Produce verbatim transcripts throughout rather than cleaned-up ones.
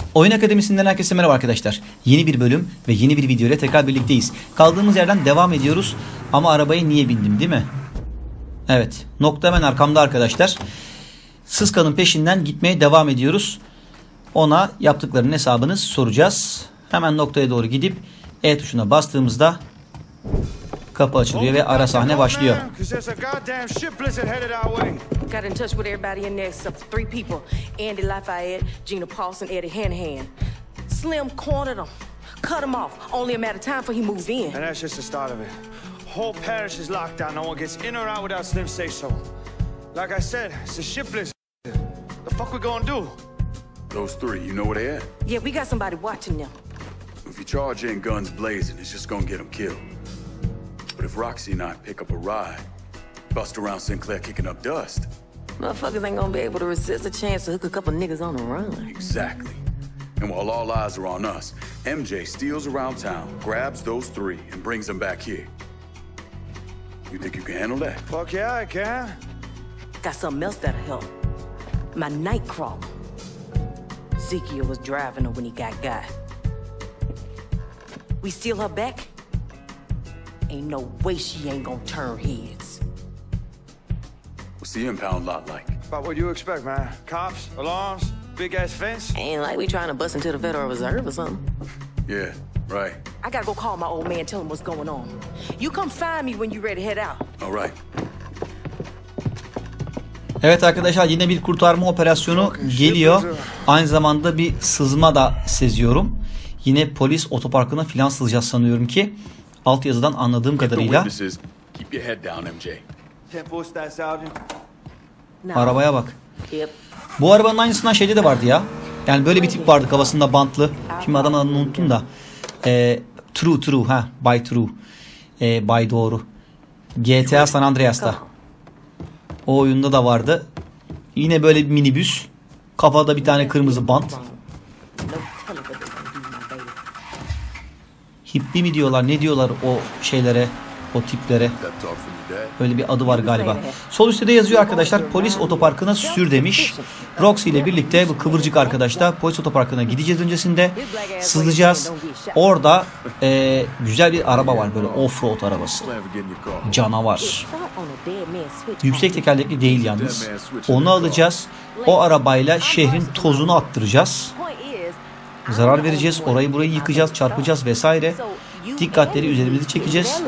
Oyun Akademisi'nden herkese merhaba arkadaşlar. Yeni bir bölüm ve yeni bir video ile tekrar birlikteyiz. Kaldığımız yerden devam ediyoruz. Ama arabaya niye bindim, değil mi? Evet. Nokta hemen arkamda arkadaşlar. Sıska'nın peşinden gitmeye devam ediyoruz. Ona yaptıklarının hesabını soracağız. Hemen noktaya doğru gidip E tuşuna bastığımızda kapı açılıyor ve ara sahne başlıyor. Got in touch with everybody in there except three people. Andy Lafayette, Gina Paulson, Eddie Hanahan. Slim cornered him, cut him off. Only a matter of time before he moved in. And that's just the start of it. Whole parish is locked down. No one gets in or out without Slim say so. Like I said, it's a shipless. The fuck we gonna do? Those three, you know where they at? Yeah, we got somebody watching them. If you charge in guns blazing, it's just gonna get them killed. But if Roxy and I pick up a ride, bust around Sinclair kicking up dust, motherfuckers ain't gonna be able to resist a chance to hook a couple niggas on the run. Exactly. And while all eyes are on us, M J steals around town, grabs those three, and brings them back here. You think you can handle that? Fuck yeah, I can. Got something else that'll help. My Nightcrawler. Ezekiel was driving her when he got got. We steal her back? Ain't no way she ain't gonna turn heads. What's the impound lot like? About what you expect, man. Cops, alarms, big ass fence. Ain't like we trying to bust into the Federal Reserve or something. Yeah, right. I gotta go call my old man, tell him what's going on. You come find me when you ready to head out. All right. Evet arkadaşlar, yine bir kurtarma operasyonu geliyor. Aynı zamanda bir sızma da seziyorum. Yine polis otoparkına filan sızacağız sanıyorum ki. Altyazıdan anladığım kadarıyla. Arabaya bak. Bu arabanın aynısından şeyde de vardı ya. Yani böyle bir tip vardı, kafasında bantlı. Şimdi adamın adını unuttum da. Ee, True True ha, Bay True. Ee, Bay Doğru. G T A San Andreas'ta. O oyunda da vardı. Yine böyle bir minibüs. Kafada bir tane kırmızı bant. Hippi mi diyorlar, ne diyorlar o şeylere, o tiplere. Öyle bir adı var galiba. Sol üstte de yazıyor arkadaşlar, polis otoparkına sür demiş. Roxy ile birlikte bu kıvırcık arkadaşlar polis otoparkına gideceğiz öncesinde. Sızlayacağız. Orada e, güzel bir araba var, böyle off-road arabası. Canavar. Yüksek tekerlekli değil yalnız. Onu alacağız. O arabayla şehrin tozunu attıracağız. Zarar vereceğiz, orayı burayı yıkacağız, çarpacağız vesaire. Dikkatleri üzerimizi çekeceğiz.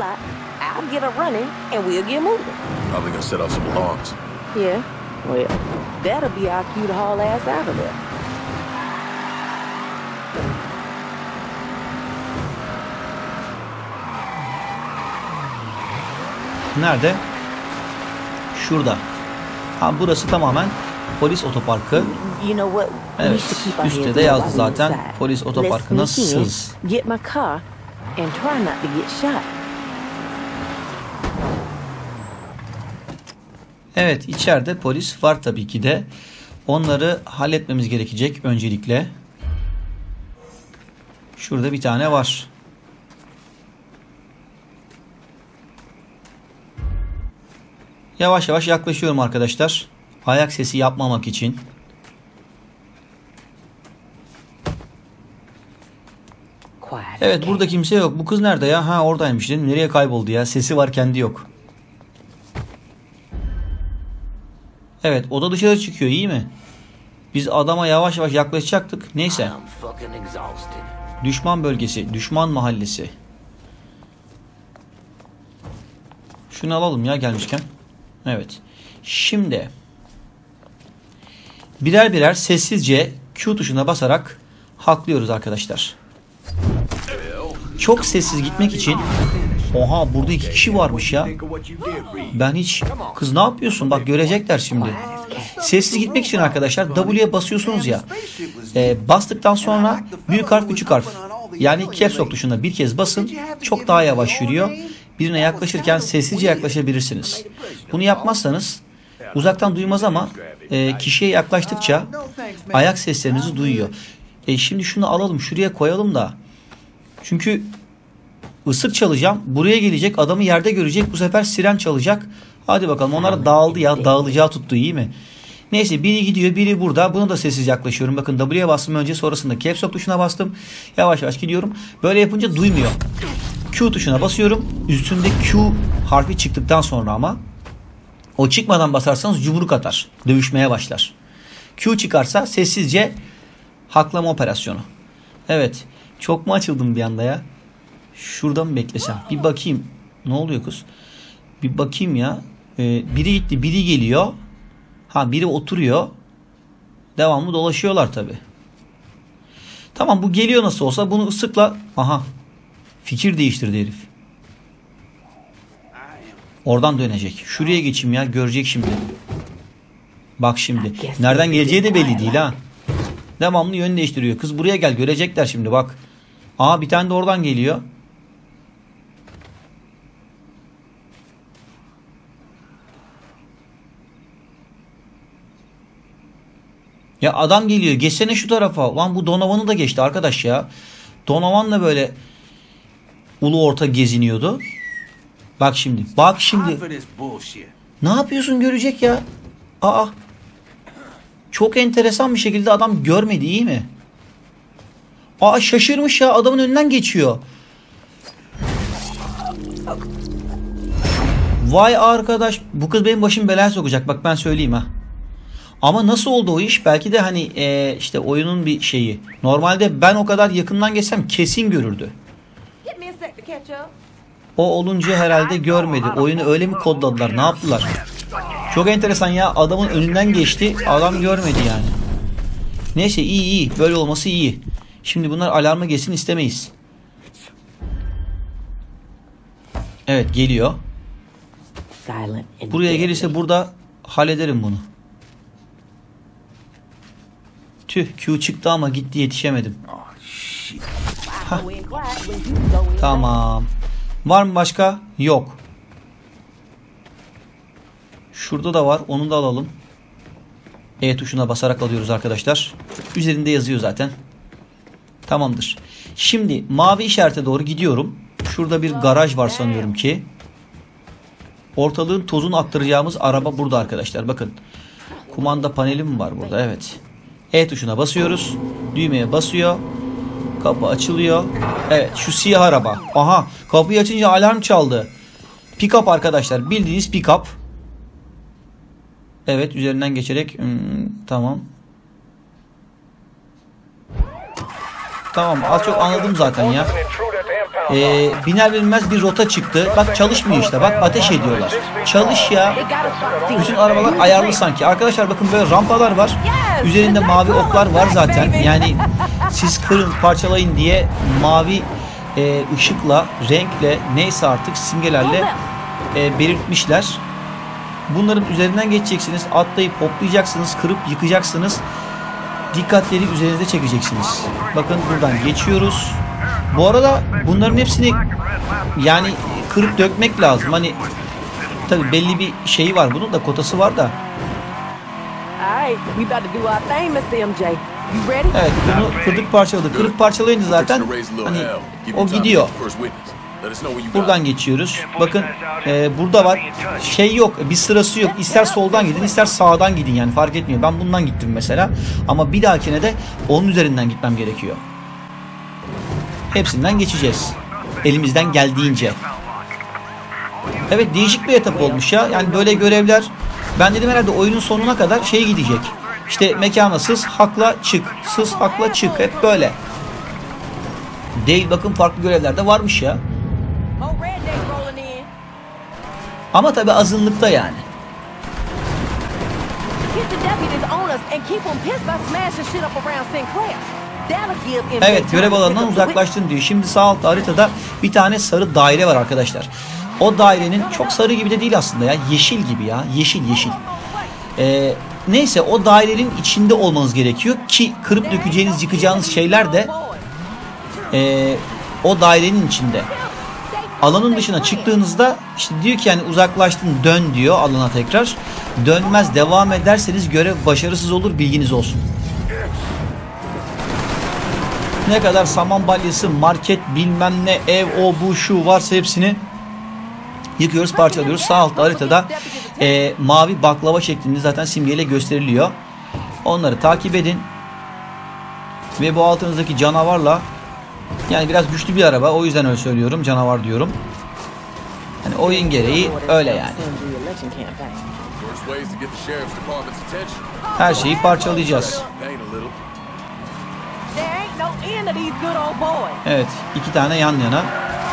Nerede? Şurada. Ha, burası tamamen polis otoparkı. Evet, üstte de yazdı zaten, polis otoparkına sız. Evet, içeride polis var tabii ki de. Onları halletmemiz gerekecek öncelikle. Şurada bir tane var. Yavaş yavaş yaklaşıyorum arkadaşlar. Ayak sesi yapmamak için. Evet, burada kimse yok. Bu kız nerede ya? Ha, oradaymış dedim. Nereye kayboldu ya? Sesi var, kendi yok. Evet, o da dışarı çıkıyor, iyi mi? Biz adama yavaş yavaş yaklaşacaktık. Neyse. Düşman bölgesi, düşman mahallesi. Şunu alalım ya gelmişken. Evet. Şimdi birer birer sessizce Q tuşuna basarak haklıyoruz arkadaşlar. Çok sessiz gitmek için. Oha, burada iki kişi varmış ya. Ben hiç, kız ne yapıyorsun, bak görecekler şimdi. Sessiz gitmek için arkadaşlar W'ye basıyorsunuz ya. E, bastıktan sonra büyük harf küçük harf, yani caps lock tuşuna bir kez basın, çok daha yavaş yürüyor. Birine yaklaşırken sessizce yaklaşabilirsiniz. Bunu yapmazsanız uzaktan duymaz ama e, kişiye yaklaştıkça ayak seslerinizi duyuyor. E, şimdi şunu alalım, şuraya koyalım da. Çünkü ısık çalacağım. Buraya gelecek, adamı yerde görecek. Bu sefer siren çalacak. Hadi bakalım, onlar dağıldı ya. Dağılacağı tuttu, iyi mi? Neyse biri gidiyor, biri burada. Buna da sessiz yaklaşıyorum. Bakın W'ye bastım önce, sonrasında Caps Lock tuşuna bastım. Yavaş yavaş gidiyorum. Böyle yapınca duymuyor. Q tuşuna basıyorum. Üstünde Q harfi çıktıktan sonra ama o çıkmadan basarsanız yumruk atar. Dövüşmeye başlar. Q çıkarsa sessizce haklama operasyonu. Evet. Çok mu açıldım bir anda ya? Şurada mı beklesem? Bir bakayım. Ne oluyor kız? Bir bakayım ya. Ee, biri gitti, biri geliyor. Ha, biri oturuyor. Devamlı dolaşıyorlar tabi. Tamam, bu geliyor nasıl olsa bunu ıslıkla... Aha. Fikir değiştirdi herif. Oradan dönecek. Şuraya geçeyim ya, görecek şimdi. Bak şimdi. Nereden geleceği de belli değil ha. Devamlı yön değiştiriyor. Kız buraya gel, görecekler şimdi bak. Aa, bir tane de oradan geliyor. Ya adam geliyor. Geçsene şu tarafa. Lan bu Donovan'ı da geçti arkadaş ya. Donovan da böyle ulu orta geziniyordu. Bak şimdi. Bak şimdi. Ne yapıyorsun, görecek ya. Aa. Çok enteresan bir şekilde adam görmedi, iyi mi? Aa, şaşırmış ya. Adamın önünden geçiyor. Vay arkadaş. Bu kız benim başım belaya sokacak. Bak ben söyleyeyim ha. Ama nasıl oldu o iş? Belki de hani ee, işte oyunun bir şeyi. Normalde ben o kadar yakından geçsem kesin görürdü. O olunca herhalde görmedi. Oyunu öyle mi kodladılar? Ne yaptılar? Çok enteresan ya. Adamın önünden geçti. Adam görmedi yani. Neyse, iyi iyi. Böyle olması iyi. Şimdi bunlar alarma geçsin istemeyiz. Evet, geliyor. Buraya gelirse burada hallederim bunu. Tüh, Q çıktı ama gitti, yetişemedim. Hah. Tamam. Var mı başka? Yok. Şurada da var. Onu da alalım. E tuşuna basarak alıyoruz arkadaşlar. Üzerinde yazıyor zaten. Tamamdır. Şimdi mavi işarete doğru gidiyorum. Şurada bir garaj var sanıyorum ki. Ortalığın tozunu aktaracağımız araba burada arkadaşlar. Bakın. Kumanda paneli mi var burada? Evet. E tuşuna basıyoruz. Düğmeye basıyor. Kapı açılıyor. Evet, şu siyah araba. Aha, kapıyı açınca alarm çaldı. Pick-up arkadaşlar. Bildiğiniz pick-up. Evet, üzerinden geçerek hmm, tamam. Tamam, az çok anladım zaten ya. Ee, biner binmez bir rota çıktı. Bak çalışmıyor işte. Bak ateş ediyorlar. Çalış ya. Bütün arabalar ayarlı sanki. Arkadaşlar bakın, böyle rampalar var. Üzerinde mavi oklar var zaten. Yani siz kırın, parçalayın diye mavi e, ışıkla, renkle, neyse artık simgelerle e, belirtmişler. Bunların üzerinden geçeceksiniz. Atlayıp hoplayacaksınız. Kırıp yıkacaksınız. Dikkatleri üzerinize çekeceksiniz. Bakın buradan geçiyoruz. Bu arada bunların hepsini yani kırıp dökmek lazım. Hani tabii belli bir şeyi var, bunun da kotası var da. Evet, bunu kırdık parçaladık. Kırıp parçalayınca zaten hani o gidiyor. Buradan geçiyoruz. Bakın e, burada var. Şey yok, bir sırası yok. İster soldan gidin, ister sağdan gidin, yani fark etmiyor. Ben bundan gittim mesela. Ama bir dahakine de onun üzerinden gitmem gerekiyor. Hepsinden geçeceğiz. Elimizden geldiğince. Evet, değişik bir etap olmuş ya. Yani böyle görevler, ben dedim herhalde oyunun sonuna kadar şey gidecek. İşte mekana sız, hakla çık. Sız, hakla çık. Hep böyle. Değil, bakın farklı görevler de varmış ya. Ama tabi azınlıkta yani. Evet, görev alanından uzaklaştın diyor. Şimdi sağ altta haritada bir tane sarı daire var arkadaşlar. O dairenin çok sarı gibi de değil aslında ya. Yeşil gibi ya. Yeşil yeşil. Ee, neyse, o dairenin içinde olmanız gerekiyor ki kırıp dökeceğiniz, yıkacağınız şeyler de e, o dairenin içinde. Alanın dışına çıktığınızda işte diyor ki yani uzaklaştın, dön diyor alana tekrar. Dönmez, devam ederseniz görev başarısız olur, bilginiz olsun. Ne kadar saman balyası, market, bilmem ne, ev, o bu şu varsa hepsini yıkıyoruz, parçalıyoruz. Sağ altta haritada e, mavi baklava şeklinde zaten simgeyle gösteriliyor. Onları takip edin. Ve bu altınızdaki canavarla, yani biraz güçlü bir araba, o yüzden öyle söylüyorum, canavar diyorum. Hani oyun gereği öyle yani. Her şeyi parçalayacağız. Evet, iki tane yan yana.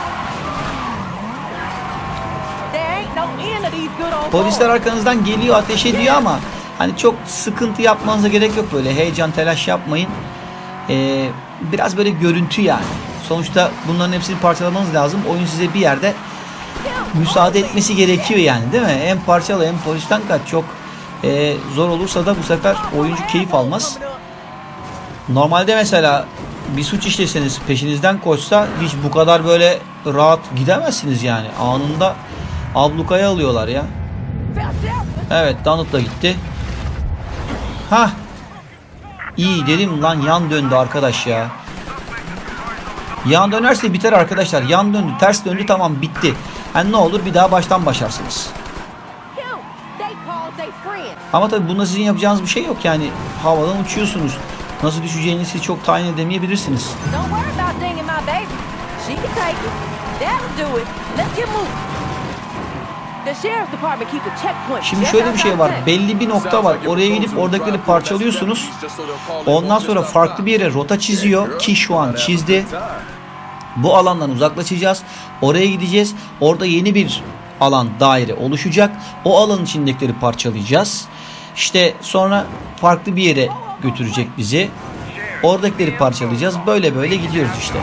Polisler arkanızdan geliyor, ateş ediyor ama hani çok sıkıntı yapmanıza gerek yok, böyle heyecan, telaş yapmayın. Ee, biraz böyle görüntü yani. Sonuçta bunların hepsini parçalamanız lazım. Oyun size bir yerde müsaade etmesi gerekiyor yani, değil mi? Hem parçala hem polisten kaç. Çok e, zor olursa da bu sefer oyuncu keyif almaz. Normalde mesela bir suç işleseniz, peşinizden koşsa hiç bu kadar böyle rahat gidemezsiniz yani. Anında ablukaya alıyorlar ya. Evet, Donald da gitti. Hah. İyi dedim lan, yan döndü arkadaş ya. Yan dönerse biter arkadaşlar. Yan döndü, ters döndü, tamam bitti. Yani ne olur bir daha baştan başlarsınız. Ama tabii bunda sizin yapacağınız bir şey yok yani. Havadan uçuyorsunuz. Nasıl düşeceğinizi çok tayin edemeyebilirsiniz. Şimdi şöyle bir şey var. Belli bir nokta var. Oraya gidip oradakileri parçalıyorsunuz. Ondan sonra farklı bir yere rota çiziyor ki şu an çizdi. Bu alandan uzaklaşacağız. Oraya gideceğiz. Orada yeni bir alan, daire oluşacak. O alanın içindekileri parçalayacağız. İşte sonra farklı bir yere götürecek bizi. Oradakileri parçalayacağız. Böyle böyle gidiyoruz işte.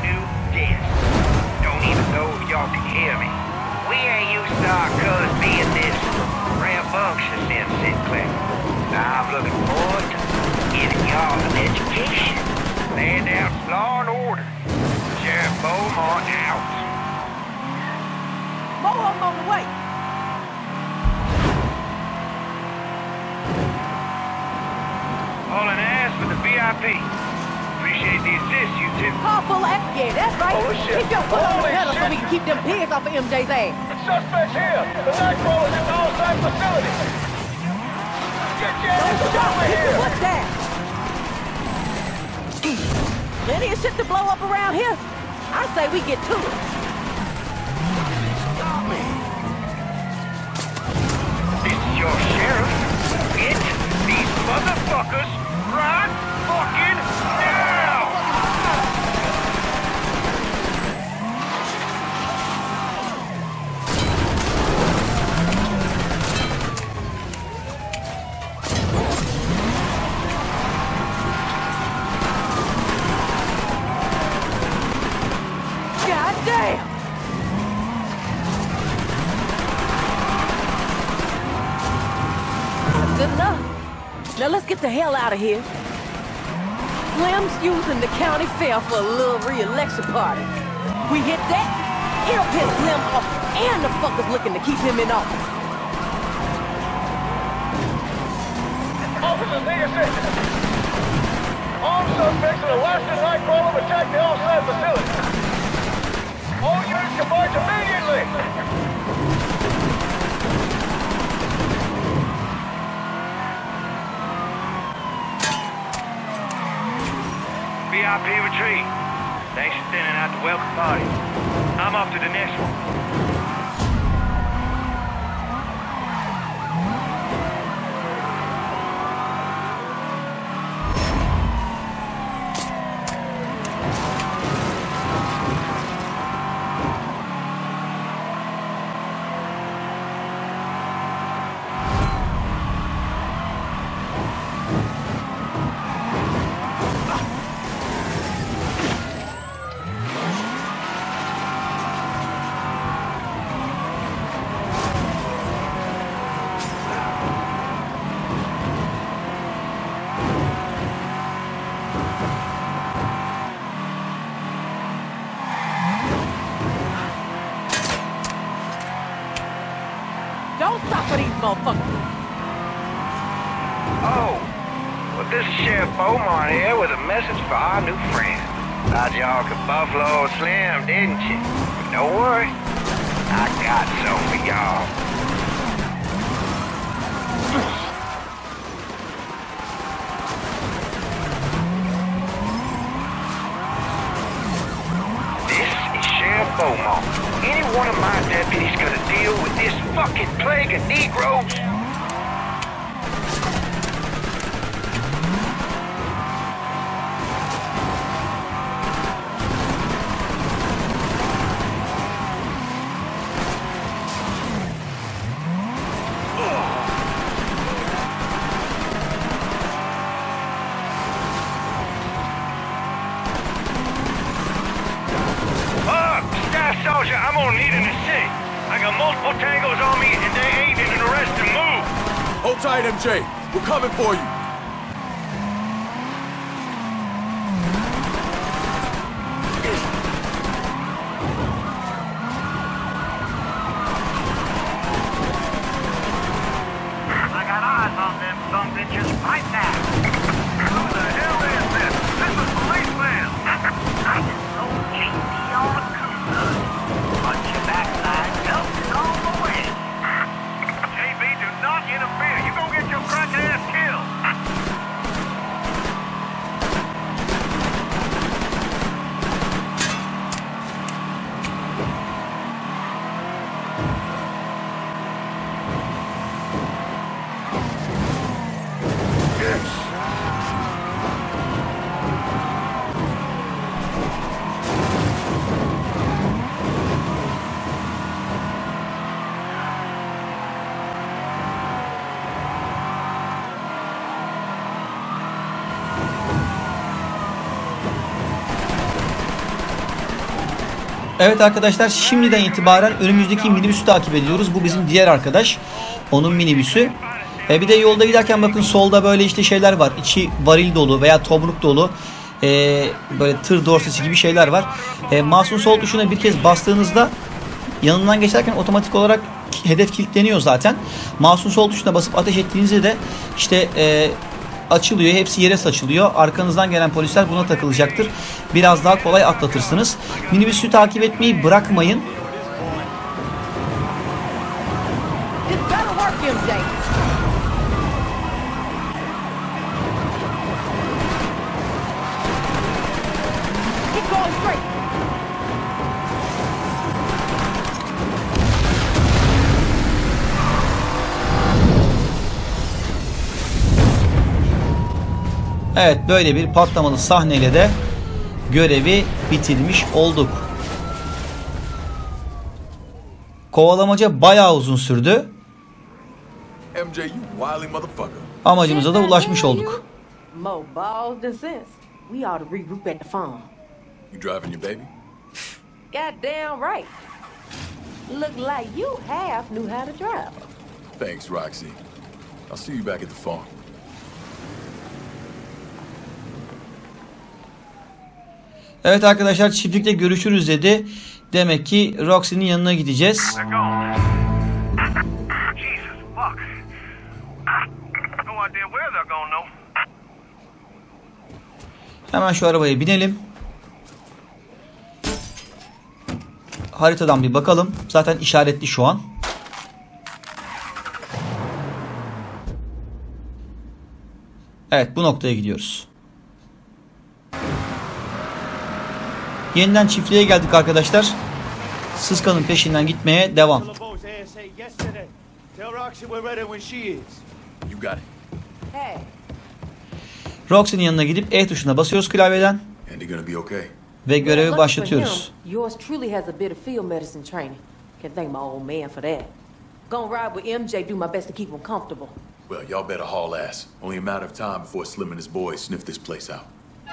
All an ass for the V I P. Appreciate the assist, you two. Car full of yeah, that's right. Oh, shit. Keep your foot on the Holy pedal so shit. we can keep them pigs off of M J's ass. Suspects here. The Nightcrawler's in the on-site facility. Get your ass over here. What's that? Plenty of shit to blow up around here. I say we get to it. This is your sheriff. Get these motherfuckers right fucking now! God damn! That's good enough. Now let's get the hell out of here. Slim's using the county fair for a little re-election party. We hit that, it'll piss Slim off, and the fuckers looking to keep him in office. Officers, need assistance. Armed suspects in a Western Nightcrawler attacked the on-site facility. All units converge immediately! V I P retreat. Thanks for thinning out the welcome party. I'm off to the next one. Don't stop for these motherfuckers. Oh, well, this is Sheriff Beaumont here with a message for our new friend. Thought y'all could Buffalo Slim, didn't you? But don't worry, I got some for y'all. Como. Any one of my deputies gonna deal with this fucking plague of Negroes? Soldier, I'm gonna need an assist. I got multiple tangos on me and they ain't in an arrest and move. Hold tight, M J. We're coming for you. I got eyes on them some bitches right now. Who the hell is this? This is policeman. I can so cheat me on the cruiser. Punch your backside, melting all the way. J B, do not interfere. You gonna get your cracking ass killed. Evet arkadaşlar, şimdiden itibaren önümüzdeki minibüsü takip ediyoruz. Bu bizim diğer arkadaş. Onun minibüsü. E bir de yolda giderken bakın solda böyle işte şeyler var. İçi varil dolu veya tomruk dolu. E, böyle tır dorsesi gibi şeyler var. E, mouse'un sol tuşuna bir kez bastığınızda yanından geçerken otomatik olarak hedef kilitleniyor zaten. Mouse'un sol tuşuna basıp ateş ettiğinizde de işte e, açılıyor. Hepsi yere saçılıyor. Arkanızdan gelen polisler buna takılacaktır. Biraz daha kolay atlatırsınız. Minibüsü takip etmeyi bırakmayın. This better work, M J. Keep going straight. Evet, böyle bir patlamalı sahneyle de görevi bitirmiş olduk. Kovalamaca bayağı uzun sürdü. M J, you wily motherfucker. Amacımıza da ulaşmış olduk. More balls than sense. We ought to regroup at the farm. You driving your baby? Goddamn right. Look like you half knew how to drive. Thanks, Roxy. I'll see you back at the farm. Evet arkadaşlar, çiftlikte görüşürüz dedi. Demek ki Roxy'nin yanına gideceğiz. Jesus, fuck. No idea where they're going, though. Hemen şu arabaya binelim. Haritadan bir bakalım. Zaten işaretli şu an. Evet, bu noktaya gidiyoruz. Yeniden çiftliğe geldik arkadaşlar. Sızkanın peşinden gitmeye devam. You got it. Hey, Roxy'nin yanına gidip E tuşuna basıyoruz klavyeden And they're gonna be okay. ve görevi lucky başlatıyoruz. for him, yours truly has a bit of field medicine training. Can thank my old man for that. Gonna ride with M J, do my best to keep him comfortable. Well, y'all better haul ass. Only a matter of time before Slim and his boys sniff this place out.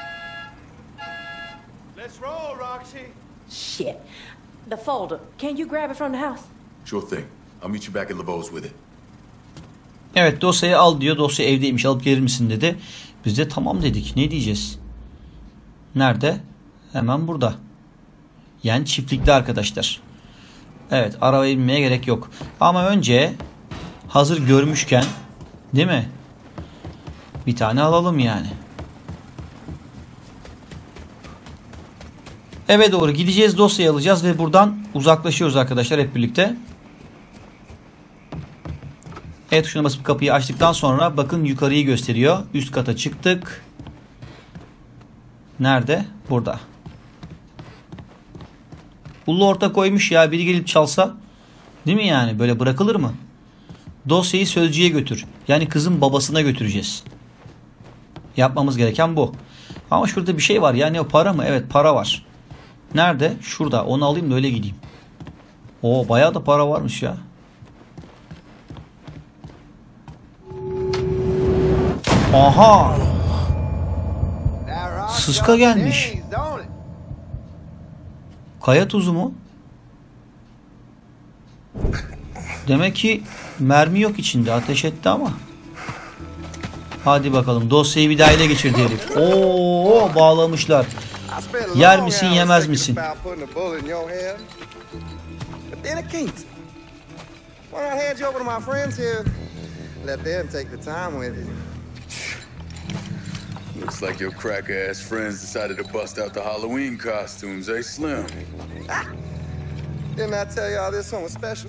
Let's roll, Roxy. Shit. The folder, can you grab it from the house? Sure thing. I'll meet you back at LeBeau's with it. Evet, dosyayı al diyor. Dosya evdeymiş, alıp gelir misin dedi. Biz de tamam dedik. Ne diyeceğiz? Nerede? Hemen burada. Yani çiftlikte arkadaşlar. Evet, arabaya binmeye gerek yok. Ama önce hazır görmüşken, değil mi? Bir tane alalım yani. Eve doğru gideceğiz, dosyayı alacağız ve buradan uzaklaşıyoruz arkadaşlar hep birlikte. E tuşuna basıp kapıyı açtıktan sonra bakın yukarıyı gösteriyor. Üst kata çıktık. Nerede? Burada. Ulu orta koymuş ya, biri gelip çalsa. Değil mi yani? Böyle bırakılır mı? Dosyayı sözcüye götür. Yani kızın babasına götüreceğiz. Yapmamız gereken bu. Ama şurada bir şey var. Yani o para mı? Evet, para var. Nerede? Şurada. Onu alayım da öyle gideyim. Oo, bayağı da para varmış ya. Aha! Sıska gelmiş. Kaya tuzu mu? Demek ki mermi yok içinde. Ateş etti ama. Hadi bakalım. Dosyayı bir daha ele geçirdi herif. Oo, bağlamışlar. Yer misin, yemez misin? Looks like your cracker-ass friends decided to bust out the Halloween costumes, eh, Slim? Didn't I tell y'all this one was special?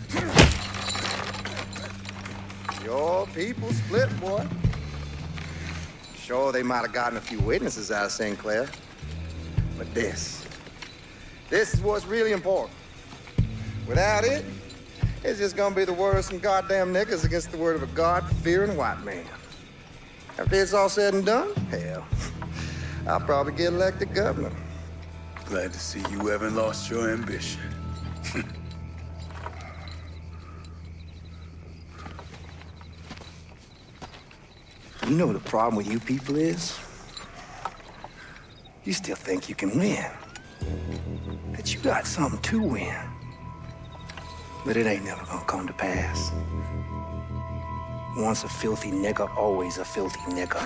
Your people split, boy. Sure, they might have gotten a few witnesses out of Saint Clair. But this, this is what's really important. Without it, it's just gonna be the word of some goddamn niggas against the word of a God-fearing white man. After it's all said and done, hell, I'll probably get elected governor. Glad to see you haven't lost your ambition. You know what the problem with you people is? You still think you can win. That you got something to win. But it ain't never gonna come to pass. Once a filthy nigger, always a filthy nigger.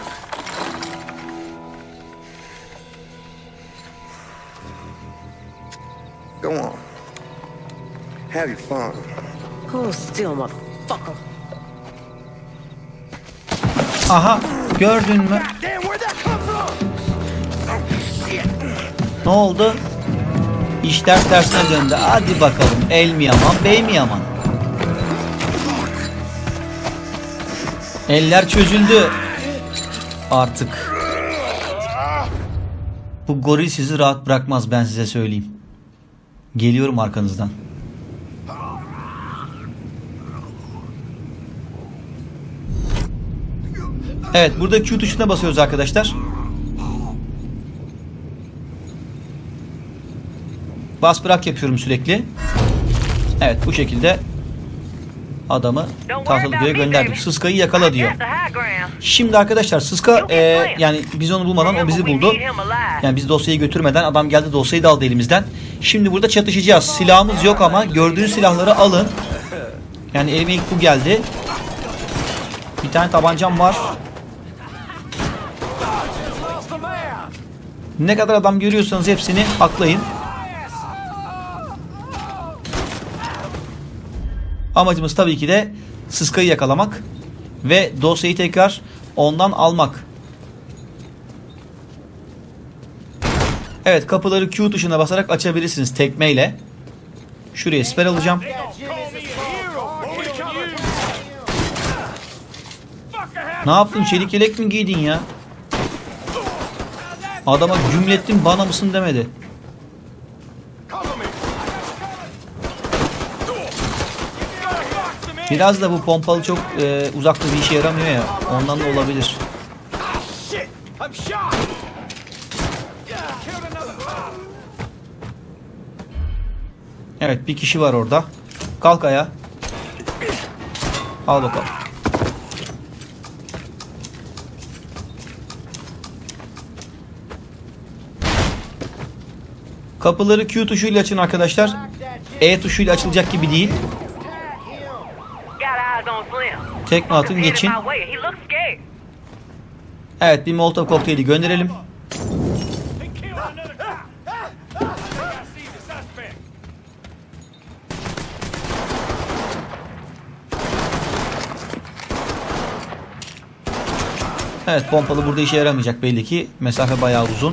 Go on. Have your fun. Hold still, motherfucker. Aha, gördün mü? Ne oldu? İşler tersine döndü. Hadi bakalım. El mi yaman, bey mi yaman? Eller çözüldü. Artık. Bu goril sizi rahat bırakmaz, ben size söyleyeyim. Geliyorum arkanızdan. Evet, burada Q tuşuna basıyoruz arkadaşlar. Bas bırak yapıyorum sürekli. Evet, bu şekilde adamı tahtalıya gönderdik. Sıska'yı yakala diyor. Şimdi arkadaşlar Sıska e, yani biz onu bulmadan o bizi buldu. Yani biz dosyayı götürmeden adam geldi, dosyayı da aldı elimizden. Şimdi burada çatışacağız. Silahımız yok ama gördüğünüz silahları alın. Yani elime ilk bu geldi. Bir tane tabancam var. Ne kadar adam görüyorsanız hepsini haklayın. Amacımız tabii ki de Sıska'yı yakalamak ve dosyayı tekrar ondan almak. Evet, kapıları Q tuşuna basarak açabilirsiniz tekmeyle. Şuraya siper alacağım. Ne yaptın? Çelik yelek mi giydin ya? Adama cümlettin, bana mısın demedi. Biraz da bu pompalı çok e, uzakta bir işe yaramıyor ya. Ondan da olabilir. Evet, bir kişi var orada. Kalk ayağa. Al bakalım. Kapıları Q tuşuyla açın arkadaşlar. E tuşuyla açılacak gibi değil. Tekme atın, geçin. Evet, bir Molotov kokteyli gönderelim. Evet, pompalı burada işe yaramayacak belli ki. Mesafe bayağı uzun.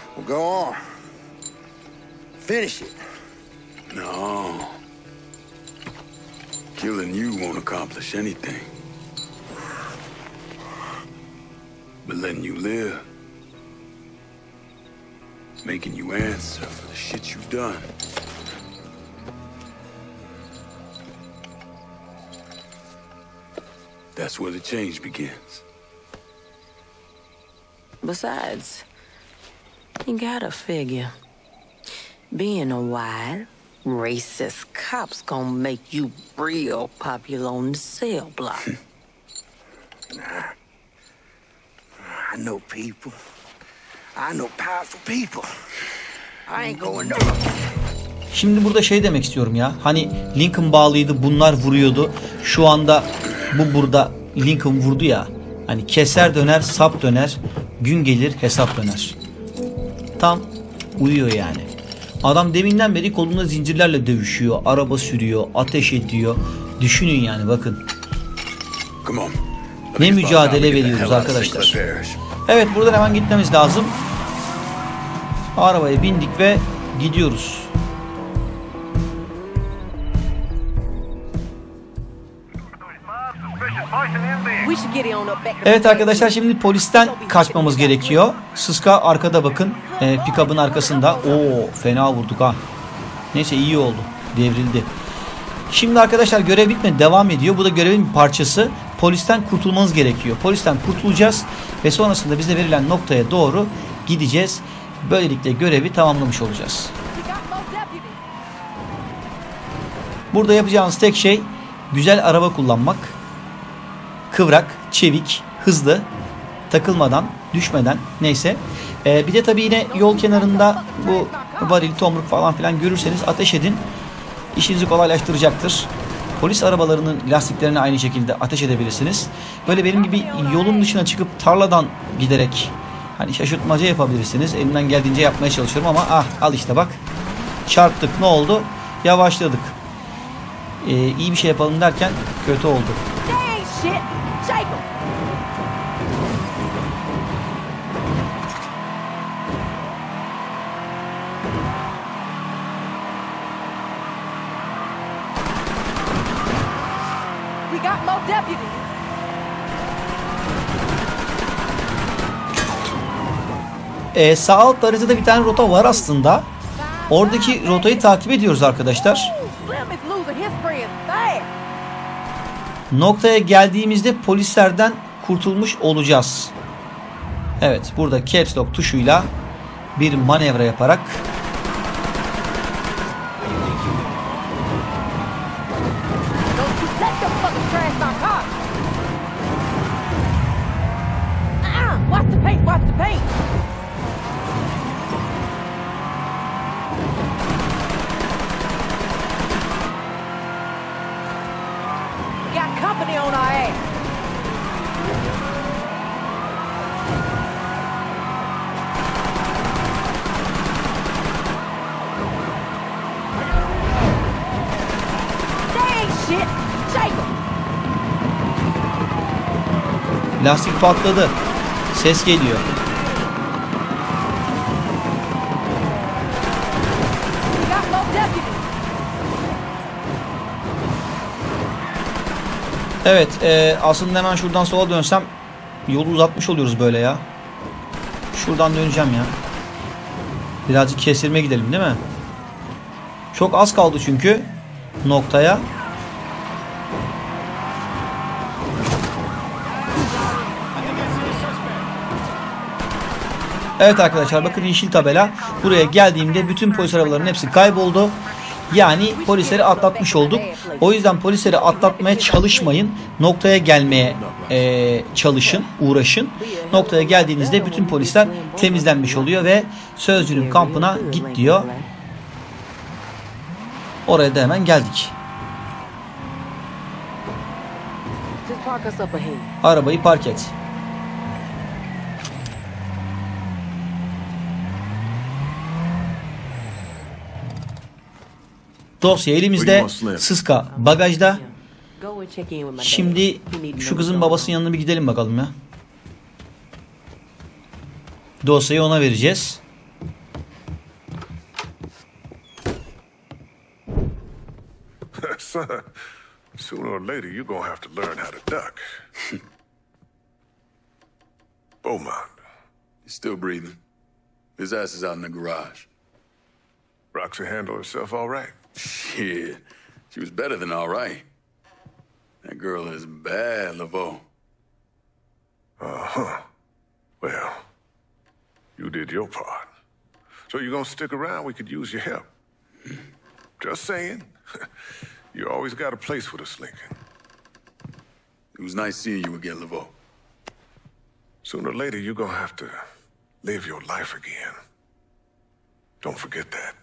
Well, go on. Finish it. No. Killing you won't accomplish anything. But letting you live, making you answer for the shit you've done. That's where the change begins. Besides, you gotta figure, being a wild, racist cop's gonna make you real popular on the cell block. Nah. I know people. I know powerful people. I ain't going nowhere. Şimdi burada şey demek istiyorum ya. Hani Lincoln bağlıydı, bunlar vuruyordu. Şu anda bu burada Lincoln vurdu ya. Hani keser döner, sap döner, gün gelir hesap döner. Tam uyuyor yani. Adam deminden beri kolunda zincirlerle dövüşüyor, araba sürüyor, ateş ediyor. Düşünün yani, bakın. Ne mücadele veriyoruz arkadaşlar. Evet, buradan hemen gitmemiz lazım. Arabaya bindik ve gidiyoruz. Evet arkadaşlar, şimdi polisten kaçmamız gerekiyor. Sıska arkada, bakın. E, pick-up'ın arkasında. Oo, fena vurduk ha. Neyse, iyi oldu. Devrildi. Şimdi arkadaşlar görev bitmedi. Devam ediyor. Bu da görevin bir parçası. Polisten kurtulmanız gerekiyor. Polisten kurtulacağız. Ve sonrasında bize verilen noktaya doğru gideceğiz. Böylelikle görevi tamamlamış olacağız. Burada yapacağınız tek şey güzel araba kullanmak. Kıvrak, çevik, hızlı, takılmadan, düşmeden, neyse. Ee, bir de tabii yine yol kenarında bu varil, tomruk falan filan görürseniz ateş edin. İşinizi kolaylaştıracaktır. Polis arabalarının lastiklerine aynı şekilde ateş edebilirsiniz. Böyle benim gibi yolun dışına çıkıp tarladan giderek hani şaşırtmaca yapabilirsiniz. Elimden geldiğince yapmaya çalışıyorum ama ah, al işte bak. Çarptık, ne oldu? Yavaşladık. Ee, iyi bir şey yapalım derken kötü oldu. Ee, sağ alt haritada bir tane rota var aslında. Oradaki rotayı takip ediyoruz arkadaşlar. Noktaya geldiğimizde polislerden kurtulmuş olacağız. Evet, burada Caps Lock tuşuyla bir manevra yaparak lastik patladı. Ses geliyor. Evet, e, aslında hemen şuradan sola dönsem yolu uzatmış oluyoruz böyle ya. Şuradan döneceğim ya. Birazcık kestirme gidelim değil mi? Çok az kaldı çünkü noktaya. Evet arkadaşlar, bakın yeşil tabela. Buraya geldiğimde bütün polis arabalarının hepsi kayboldu. Yani polisleri atlatmış olduk. O yüzden polisleri atlatmaya çalışmayın. Noktaya gelmeye e, çalışın, uğraşın. Noktaya geldiğinizde bütün polisler temizlenmiş oluyor ve sözcünün kampına git diyor. Oraya da hemen geldik. Arabayı park et. Dosya elimizde, Sıska bagajda. Şimdi şu kızın babasının yanına bir gidelim bakalım ya. Dosyayı ona vereceğiz. son, sooner or later you're gonna have to learn how to duck. Beaumont. He's still breathing. His ass is out in the garage. Roxy handled herself all right. Shit. She was better than all right. That girl is bad, Laveau. Uh-huh. Well, you did your part. So you're gonna stick around? We could use your help. Just saying. You always got a place with us, Lincoln. It was nice seeing you again, Laveau. Sooner or later, you're gonna have to live your life again. Don't forget that.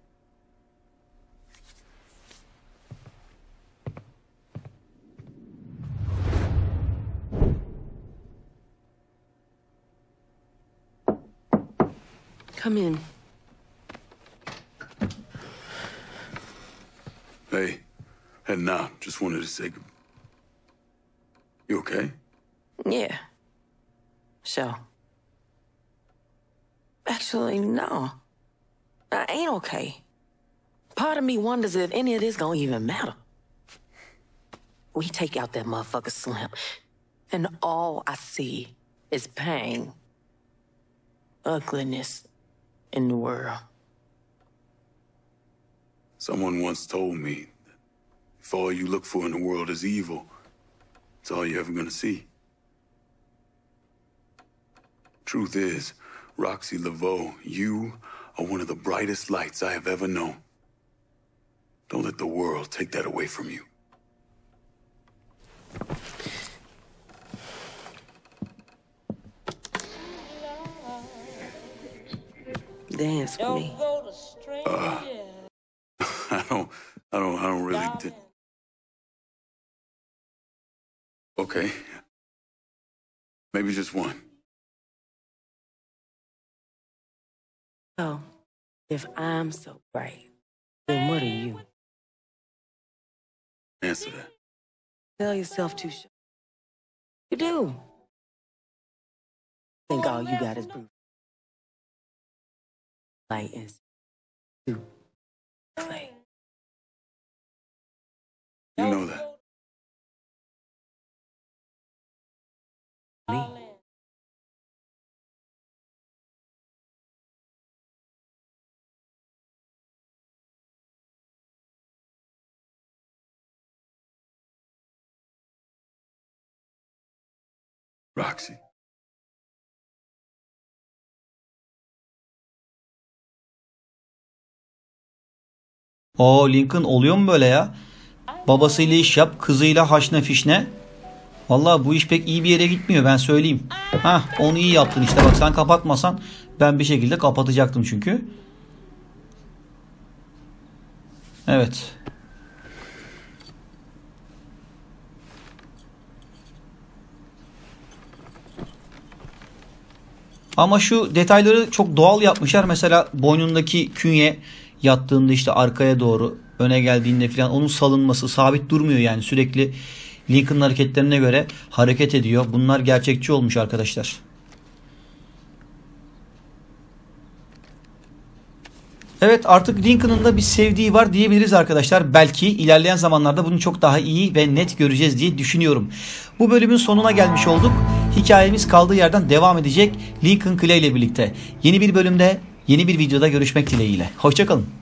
Come in. Hey, heading out. Just wanted to say good. You okay? Yeah. So. Actually, no. I ain't okay. Part of me wonders if any of this gonna even matter. We take out that motherfucker Slim, and all I see is pain, ugliness in the world. Someone once told me that if all you look for in the world is evil, it's all you're ever gonna see. Truth is, Roxy Laveau, you are one of the brightest lights I have ever known. Don't let the world take that away from you. Dance with me. Uh, I don't, I don't, I don't really. Di- okay. Maybe just one. So, if I'm so bright, then what are you? Answer that. Tell yourself too short. You do. Think all you got is brute. Light is to play. You know that. Me. Roxy. O Lincoln oluyor mu böyle ya? Babasıyla iş yap, kızıyla haşne fişne. Vallahi bu iş pek iyi bir yere gitmiyor, ben söyleyeyim. Hah, onu iyi yaptın işte, bak sen kapatmasan ben bir şekilde kapatacaktım çünkü. Evet. Ama şu detayları çok doğal yapmışlar. Mesela boynundaki künye yattığında işte arkaya doğru, öne geldiğinde falan onun salınması, sabit durmuyor yani, sürekli Lincoln'ın hareketlerine göre hareket ediyor. Bunlar gerçekçi olmuş arkadaşlar. Evet, artık Lincoln'ın da bir sevdiği var diyebiliriz arkadaşlar. Belki ilerleyen zamanlarda bunu çok daha iyi ve net göreceğiz diye düşünüyorum. Bu bölümün sonuna gelmiş olduk. Hikayemiz kaldığı yerden devam edecek Lincoln Clay ile birlikte. Yeni bir bölümde, yeni bir videoda görüşmek dileğiyle. Hoşça kalın.